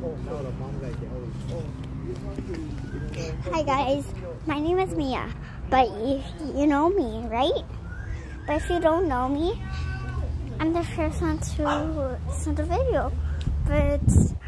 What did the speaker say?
Hi guys, my name is Mia, but you know me, right? But if you don't know me, I'm the first one to send a video, but